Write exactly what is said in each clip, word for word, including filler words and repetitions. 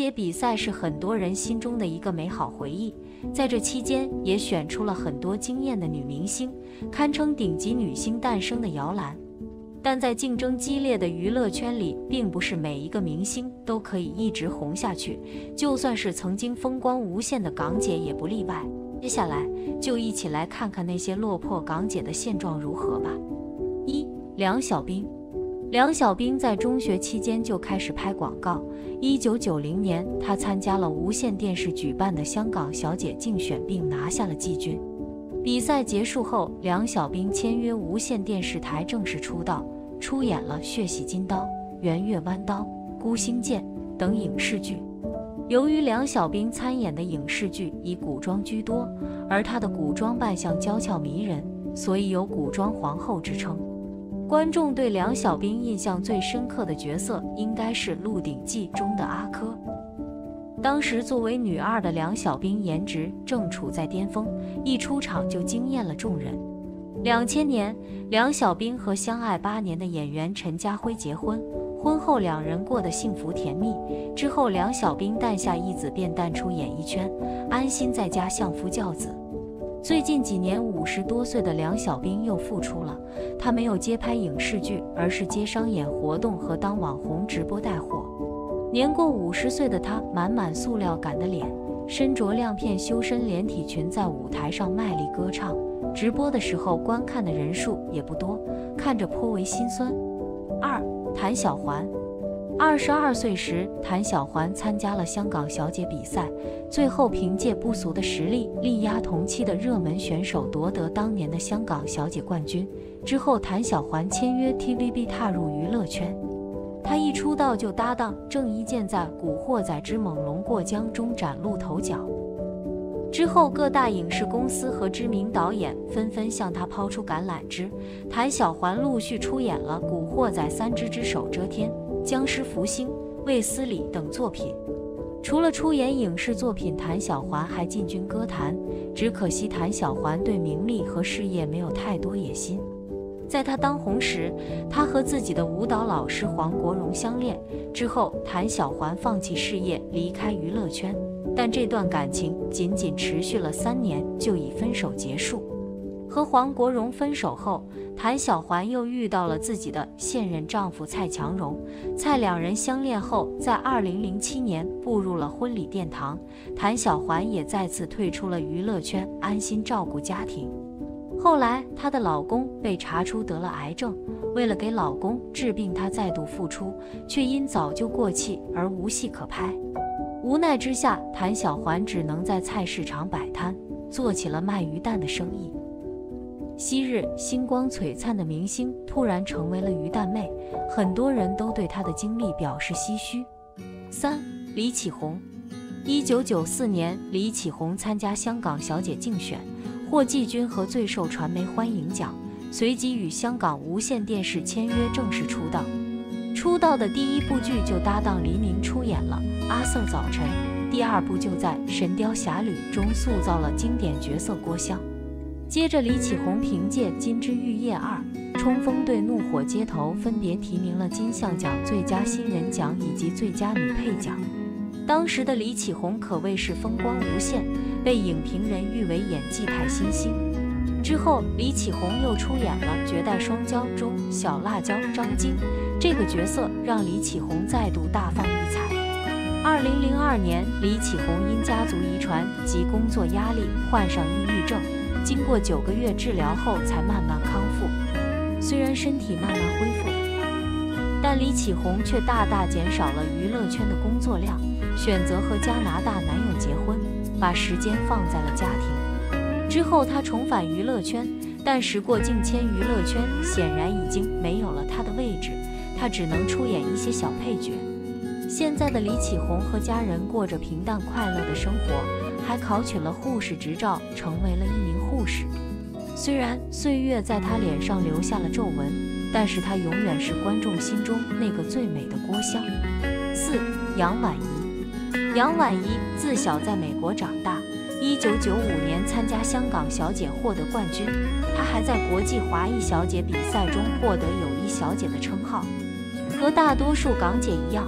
姐比赛是很多人心中的一个美好回忆，在这期间也选出了很多惊艳的女明星，堪称顶级女星诞生的摇篮。但在竞争激烈的娱乐圈里，并不是每一个明星都可以一直红下去，就算是曾经风光无限的港姐也不例外。接下来就一起来看看那些落魄港姐的现状如何吧。一、梁小冰。梁小冰在中学期间就开始拍广告。一九九零年，她参加了无线电视举办的香港小姐竞选，并拿下了季军。比赛结束后，梁小冰签约无线电视台正式出道，出演了《血洗金刀》《圆月弯刀》《孤星剑》等影视剧。由于梁小冰参演的影视剧以古装居多，而她的古装扮相娇俏迷人，所以有古装皇后之称。观众对梁小冰印象最深刻的角色应该是《鹿鼎记》中的阿珂。当时作为女二的梁小冰颜值正处在巅峰，一出场就惊艳了众人。两千年，梁小冰和相爱八年的演员陈家辉结婚，婚后两人过得幸福甜蜜。之后，梁小冰诞下一子，便淡出演艺圈，安心在家相夫教子。最近几年，五十多岁的梁小冰又复出了。她没有接拍影视剧，而是接商演活动和当网红直播带货。年过五十岁的她，满满塑料感的脸，身着亮片修身连体裙，在舞台上卖力歌唱。直播的时候，观看的人数也不多，看着颇为心酸。二、谭小环。二十二岁时，谭小环参加了香港小姐比赛，最后凭借不俗的实力力压同期的热门选手，夺得当年的香港小姐冠军。之后，谭小环签约 T V B， 踏入娱乐圈。她一出道就搭档郑伊健在《古惑仔之猛龙过江》中崭露头角。之后，各大影视公司和知名导演纷纷向她抛出橄榄枝，谭小环陆续出演了《古惑仔三只只手遮天》《僵尸福星》《卫斯理》等作品。除了出演影视作品，谭小环还进军歌坛，只可惜谭小环对名利和事业没有太多野心。在她当红时，她和自己的舞蹈老师黄国荣相恋，之后谭小环放弃事业，离开娱乐圈，但这段感情仅仅持续了三年，就以分手结束。和黄国荣分手后，谭小环又遇到了自己的现任丈夫蔡强荣。蔡两人相恋后，在二零零七年步入了婚礼殿堂。谭小环也再次退出了娱乐圈，安心照顾家庭。后来，她的老公被查出得了癌症，为了给老公治病，她再度复出，却因早就过气而无戏可拍。无奈之下，谭小环只能在菜市场摆摊，做起了卖鱼蛋的生意。昔日星光璀璨的明星突然成为了鱼蛋妹，很多人都对她的经历表示唏嘘。三、李启红。一九九四年，李启红参加香港小姐竞选，获季军和最受传媒欢迎奖，随即与香港无线电视签约，正式出道。出道的第一部剧就搭档黎明出演了《阿 Sir 早晨》，第二部就在《神雕侠侣》中塑造了经典角色郭襄。接着，李启红凭借《金枝玉叶二》冲锋队怒火街头分别提名了金像奖最佳新人奖以及最佳女配奖。当时的李启红可谓是风光无限，被影评人誉为演技派新星。之后，李启红又出演了《绝代双骄》中小辣椒张晶，这个角色让李启红再度大放异彩。二零零二年，李启红因家族遗传及工作压力患上抑郁症，经过九个月治疗后才慢慢康复。虽然身体慢慢恢复，但李启红却大大减少了娱乐圈的工作量，选择和加拿大男友结婚，把时间放在了家庭。之后她重返娱乐圈，但时过境迁，娱乐圈显然已经没有了她的位置，她只能出演一些小配角。现在的李启红和家人过着平淡快乐的生活，还考取了护士执照，成为了一名护士。虽然岁月在她脸上留下了皱纹，但是她永远是观众心中那个最美的郭襄。四、杨婉怡。杨婉怡自小在美国长大，一九九五年参加香港小姐获得冠军，她还在国际华裔小姐比赛中获得友谊小姐的称号。和大多数港姐一样，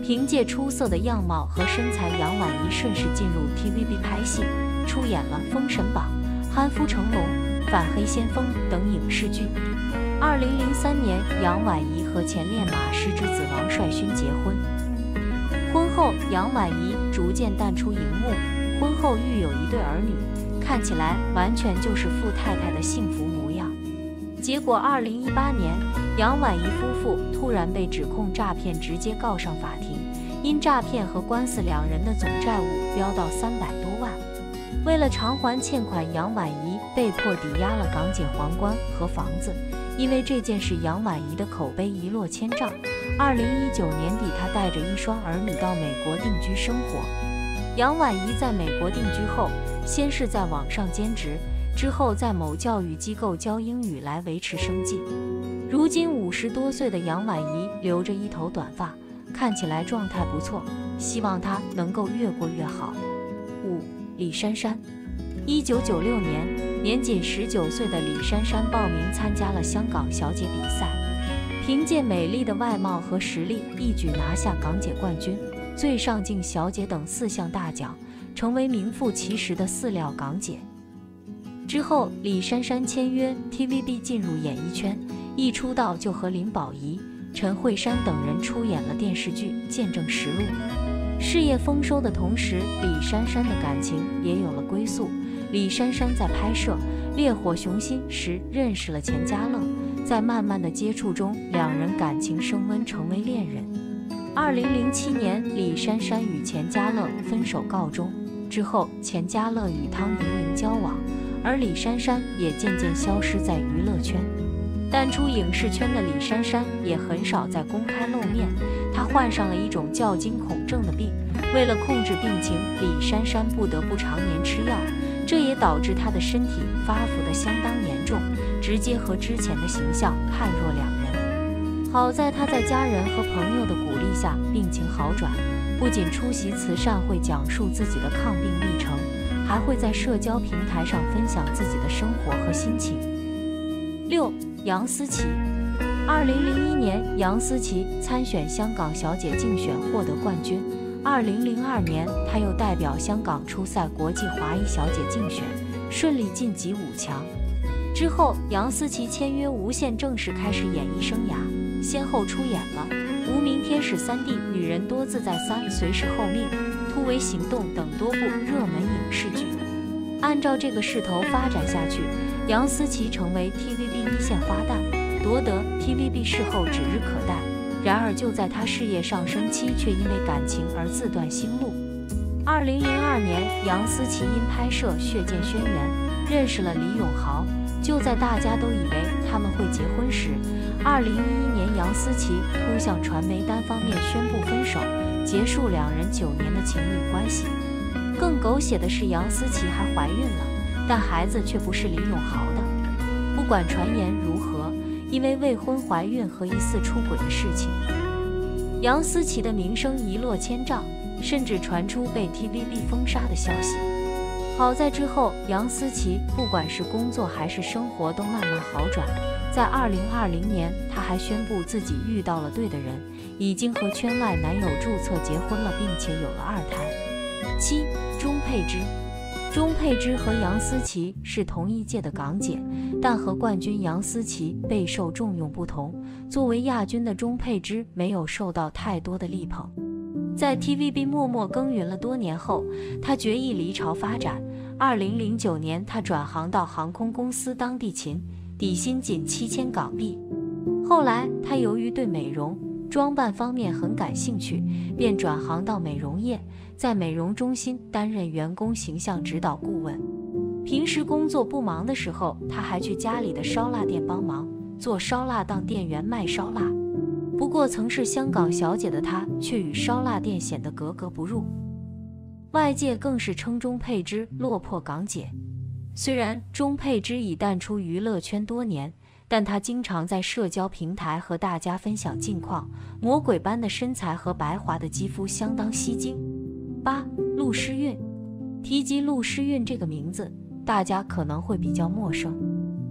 凭借出色的样貌和身材，杨婉怡顺势进入 T V B 拍戏，出演了《封神榜》《憨夫成龙》《反黑先锋》等影视剧。二零零三年，杨婉怡和前练马师之子王帅勋结婚。婚后，杨婉怡逐渐淡出荧幕，婚后育有一对儿女，看起来完全就是富太太的幸福模样。结果，二零一八年，杨婉怡夫妇突然被指控诈骗，直接告上法庭。因诈骗和官司，两人的总债务飙到三百多万。为了偿还欠款，杨婉怡被迫抵押了港姐皇冠和房子。因为这件事，杨婉怡的口碑一落千丈。二零一九年底，她带着一双儿女到美国定居生活。杨婉怡在美国定居后，先是在网上兼职，之后在某教育机构教英语来维持生计。如今五十多岁的杨婉怡留着一头短发，看起来状态不错，希望她能够越过越好。五、李珊珊。一九九六年，年仅十九岁的李珊珊报名参加了香港小姐比赛，凭借美丽的外貌和实力，一举拿下港姐冠军、最上镜小姐等四项大奖，成为名副其实的饲料港姐。之后，李珊珊签约 T V B 进入演艺圈，一出道就和林保怡、陈慧珊等人出演了电视剧《见证实录》。事业丰收的同时，李珊珊的感情也有了归宿。李珊珊在拍摄《烈火雄心》时认识了钱嘉乐，在慢慢的接触中，两人感情升温，成为恋人。二零零七年，李珊珊与钱嘉乐分手告终，之后钱嘉乐与汤盈盈交往，而李珊珊也渐渐消失在娱乐圈。淡出影视圈的李珊珊也很少再公开露面，她患上了一种叫惊恐症的病，为了控制病情，李珊珊不得不常年吃药。这也导致她的身体发福得相当严重，直接和之前的形象判若两人。好在她在家人和朋友的鼓励下，病情好转，不仅出席慈善会讲述自己的抗病历程，还会在社交平台上分享自己的生活和心情。六、杨思琦。二零零一年，杨思琦参选香港小姐竞选获得冠军。二零零二年，她又代表香港出赛国际华裔小姐竞选，顺利晋级五强。之后，杨思琦签约无线，正式开始演艺生涯，先后出演了《无名天使三弟》《女人多自在三》《随时候命》《突围行动》等多部热门影视剧。按照这个势头发展下去，杨思琦成为 T V B 一线花旦，夺得 T V B 视后指日可待。然而，就在她事业上升期，却因为感情而自断心路。二零零二年，杨思琦因拍摄《血溅轩辕》认识了李永豪。就在大家都以为他们会结婚时，二零一一年，杨思琦突向传媒单方面宣布分手，结束两人九年的情侣关系。更狗血的是，杨思琦还怀孕了，但孩子却不是李永豪的。不管传言如何，因为未婚怀孕和疑似出轨的事情，杨思琦的名声一落千丈，甚至传出被 T V B 封杀的消息。好在之后，杨思琦不管是工作还是生活都慢慢好转。在二零二零年，她还宣布自己遇到了对的人，已经和圈外男友注册结婚了，并且有了二胎。七、钟佩芝。钟佩芝和杨思琦是同一届的港姐，但和冠军杨思琦备受重用不同，作为亚军的钟佩芝没有受到太多的力捧。在 T V B 默默耕耘了多年后，她决意离巢发展。二零零九年，她转行到航空公司当地勤，底薪仅七千港币。后来，她由于对美容、装扮方面很感兴趣，便转行到美容业，在美容中心担任员工形象指导顾问。平时工作不忙的时候，她还去家里的烧腊店帮忙，做烧腊当店员卖烧腊。不过，曾是香港小姐的她，却与烧腊店显得格格不入。外界更是称钟佩芝落魄港姐。虽然钟佩芝已淡出娱乐圈多年，但她经常在社交平台和大家分享近况，魔鬼般的身材和白滑的肌肤相当吸睛。八、陆诗韵。提及陆诗韵这个名字，大家可能会比较陌生。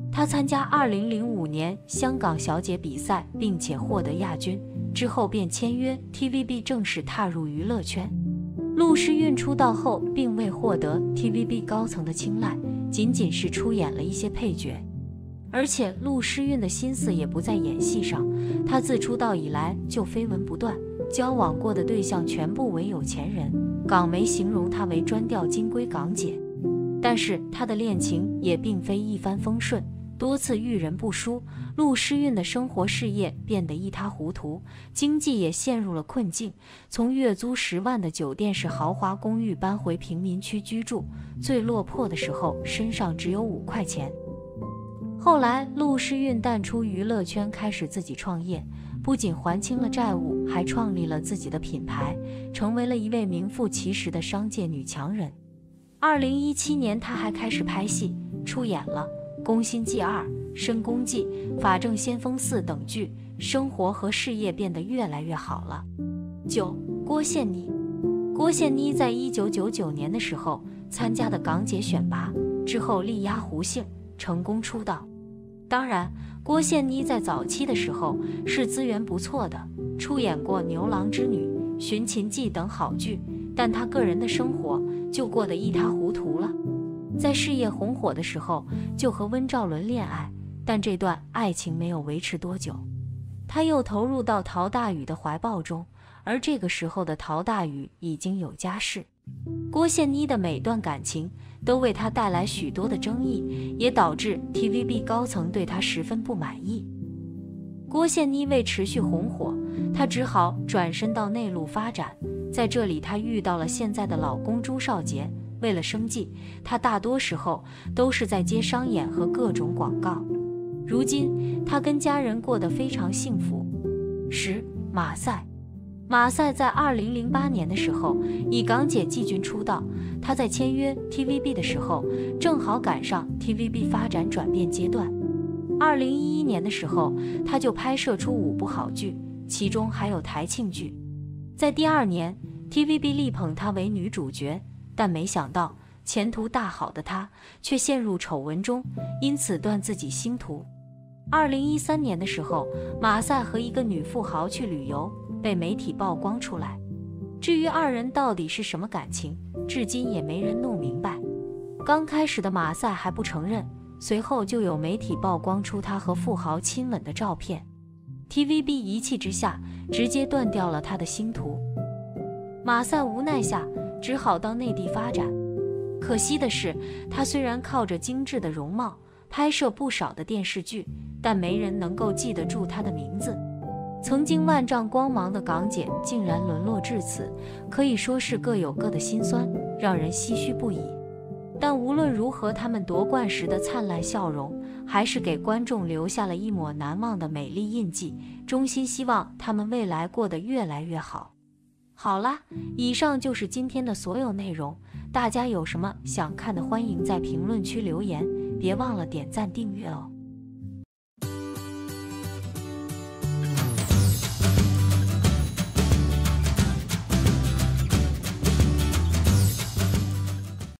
她参加二零零五年香港小姐比赛，并且获得亚军，之后便签约 T V B， 正式踏入娱乐圈。陆诗韵出道后并未获得 T V B 高层的青睐，仅仅是出演了一些配角。而且陆诗韵的心思也不在演戏上，她自出道以来就绯闻不断，交往过的对象全部为有钱人，港媒形容她为专调金龟港姐。但是她的恋情也并非一帆风顺，多次遇人不淑，陆诗韵的生活事业变得一塌糊涂，经济也陷入了困境，从月租十万的酒店式豪华公寓搬回贫民区居住，最落魄的时候身上只有五块钱。后来陆诗韵淡出娱乐圈，开始自己创业，不仅还清了债务，还创立了自己的品牌，成为了一位名副其实的商界女强人。二零一七年她还开始拍戏，出演了《宫心计二》《深宫计》《法证先锋四》等剧，生活和事业变得越来越好了。九、郭羡妮。郭羡妮在一九九九年的时候参加的港姐选拔，之后力压胡杏，成功出道。当然，郭羡妮在早期的时候是资源不错的，出演过《牛郎织女》《寻秦记》等好剧，但她个人的生活就过得一塌糊涂了。在事业红火的时候，就和温兆伦恋爱，但这段爱情没有维持多久，她又投入到陶大宇的怀抱中，而这个时候的陶大宇已经有家室。郭羡妮的每段感情都为她带来许多的争议，也导致 T V B 高层对她十分不满意。郭羡妮为持续红火，她只好转身到内陆发展，在这里她遇到了现在的老公朱少杰。为了生计，她大多时候都是在接商演和各种广告。如今她跟家人过得非常幸福。十、马赛。马赛在二零零八年的时候以港姐季军出道，她在签约 T V B 的时候正好赶上 T V B 发展转变阶段。二零一一年的时候，她就拍摄出五部好剧，其中还有台庆剧。在第二年 T V B 力捧她为女主角，但没想到前途大好的她却陷入丑闻中，因此断自己星途。二零一三年的时候，马赛和一个女富豪去旅游，被媒体曝光出来。至于二人到底是什么感情，至今也没人弄明白。刚开始的马赛还不承认，随后就有媒体曝光出他和富豪亲吻的照片。T V B 一气之下，直接断掉了他的星途。马赛无奈下，只好到内地发展。可惜的是，他虽然靠着精致的容貌拍摄不少的电视剧，但没人能够记得住他的名字。曾经万丈光芒的港姐竟然沦落至此，可以说是各有各的辛酸，让人唏嘘不已。但无论如何，他们夺冠时的灿烂笑容还是给观众留下了一抹难忘的美丽印记，衷心希望他们未来过得越来越好。好啦，以上就是今天的所有内容，大家有什么想看的，欢迎在评论区留言，别忘了点赞订阅哦。